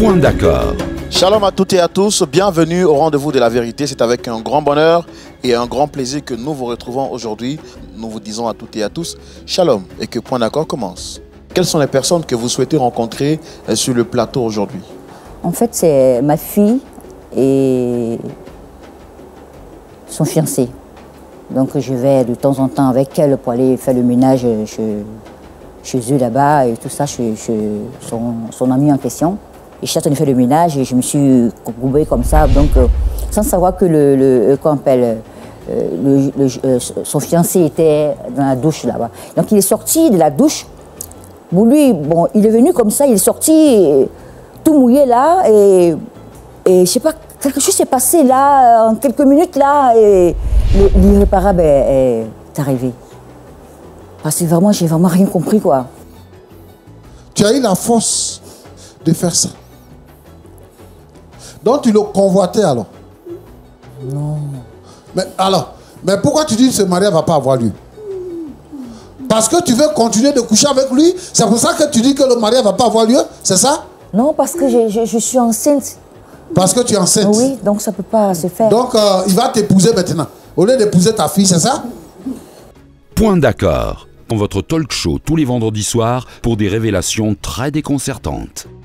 Point d'accord. Shalom à toutes et à tous, bienvenue au rendez-vous de la vérité. C'est avec un grand bonheur et un grand plaisir que nous vous retrouvons aujourd'hui. Nous vous disons à toutes et à tous, Shalom, et que Point d'accord commence. Quelles sont les personnes que vous souhaitez rencontrer sur le plateau aujourd'hui? En fait, c'est ma fille et son fiancé. Donc je vais de temps en temps avec elle pour aller faire le ménage chez eux là-bas et tout ça, chez son ami en question. Et je suis en train de faire le ménage et je me suis courbée comme ça, donc sans savoir que son fiancé était dans la douche là-bas. Donc il est sorti de la douche. Bon, lui, bon, il est venu comme ça, il est sorti tout mouillé là et je sais pas, quelque chose s'est passé là, en quelques minutes là, et l'irréparable est arrivé. Parce que vraiment, j'ai vraiment rien compris, quoi. Tu as eu la force de faire ça. Donc tu le convoitais alors? Non. Mais pourquoi tu dis que ce mariage ne va pas avoir lieu? Parce que tu veux continuer de coucher avec lui? C'est pour ça que tu dis que le mariage ne va pas avoir lieu? C'est ça? Non, parce que je suis enceinte. Parce que tu es enceinte? Oui, donc ça ne peut pas se faire. Donc il va t'épouser maintenant. Au lieu d'épouser ta fille, c'est ça? Point d'accord. Votre talk show tous les vendredis soirs pour des révélations très déconcertantes.